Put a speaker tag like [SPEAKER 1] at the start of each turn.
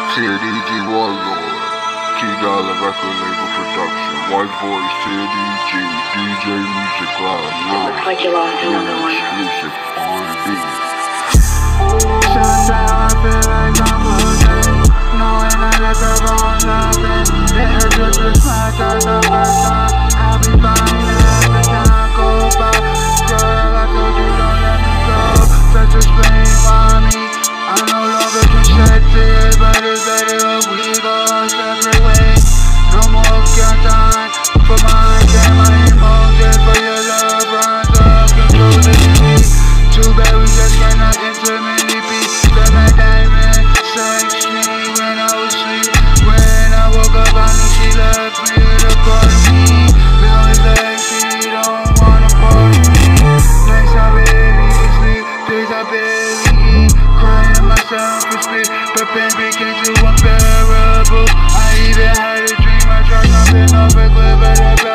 [SPEAKER 1] TDG Warlord, T-Dollar Record Label Production, White Voice, TDG, DJ Music Live,
[SPEAKER 2] Looks like you lost another one.
[SPEAKER 1] Exclusive R&B.
[SPEAKER 3] Sometimes I feel like I'm losing, knowing I let the wrong happen. It hurts just to smash at the first time. I'll be fine as the time goes by. Girl, I told you don't let me go. Just explain why me. I no longer can shed tears, but it's better if we go our separate ways. No more time for my game, my emotions, for your love runs up controlling me. Too bad we just cannot intimately be. Then that diamond sex me when I was asleep. When I woke up, I knew she left me with a part of me. The only thing she don't wanna part of me. Nights I barely sleep, days I barely eat. Crying myself to sleep, but pain became too unbearable. I even had a dream, I tried jumping off a cliff, but I